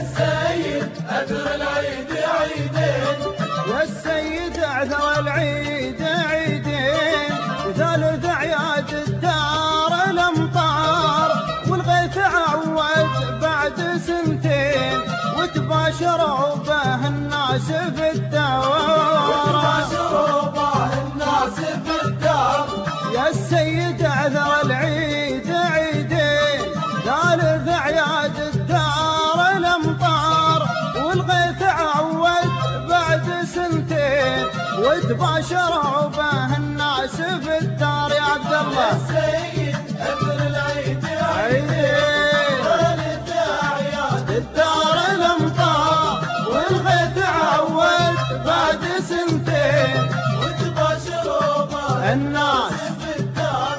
السيد أثر العيد عيدين، يا السيد أعذر العيد عيدين، وثالث أعياد الدار الأمطار، والغيث عود بعد سنتين، وتباشروا به الناس في الدوار. يا السيد أعذر العيد عيدين، ثالث أعياد الدار الأمطار، والغيث عود بعد سنتين، وتباشروا به الناس في الدار. يا عبد الله يا السيد أثر العيد عيدين، ثالث أعياد الدار الأمطار، والغيث عود بعد سنتين، وتباشروا به الناس في الدار.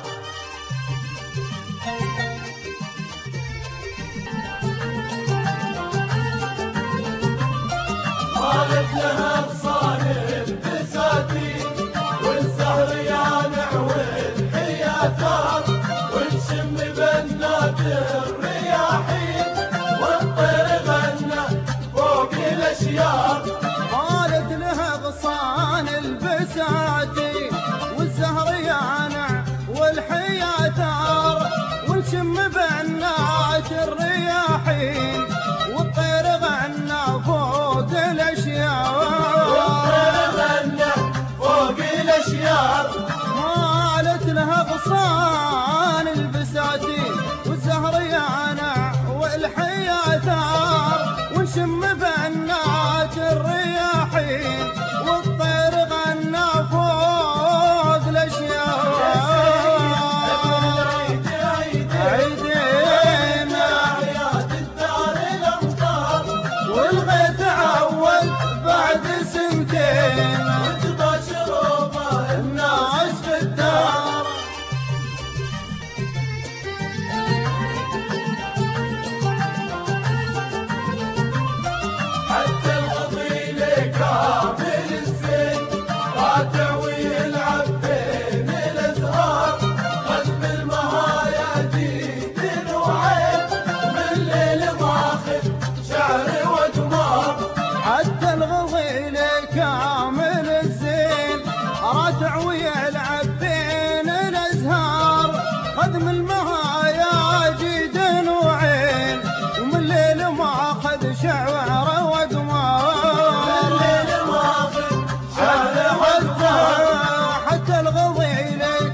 قالت لها اغصان البساتين، والزهر يانع والحياتات، ونشم بنات الرياحين، والطير غنى فوق الاشياء. قالت لها غصان البساتين، والزهر يانع والحياتار، ونشم بنات الرياحين، والطير غنى فوق الاشياء. والطير غنى فوق الاشياء. قالت لها غصان البساتين، والزهر يانع والحياتار، ونشم بنات الرياحين، والطير غنى فوق الاشياء. عيدين أعياد الدار الأمطار، والغيث عود بعد سنتين، وتباشروا به الناس في الدار. حتى الغضيل كامل الزين، راتع ويلعب بين الازهار، قلب المهايا جيد وعين، من ليل ماخذ شعر وجمار. حتى الغضيل كامل الزين، راتع ويلعب بين الازهار، خدم المهايا جيد وعين، ومن الليل ماخذ شعر وقمار. الليل ماخذ شعر وجمار. حتى الغضيل